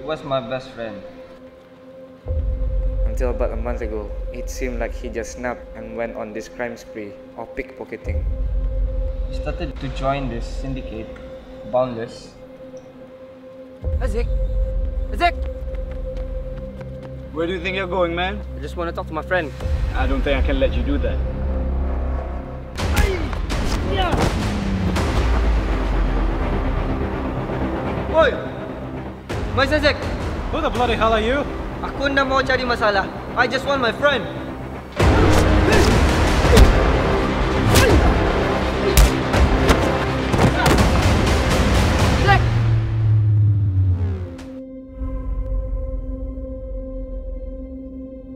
was my best friend. Until about a month ago, it seemed like he just snapped and went on this crime spree of pickpocketing. He started to join this syndicate, Boundless. Isaac! Isaac! Where do you think you're going, man? I just want to talk to my friend. I don't think I can let you do that. Oi! Mas Isaac! Who the bloody hell are you? Aku nak mau cari masalah. I just want my friend.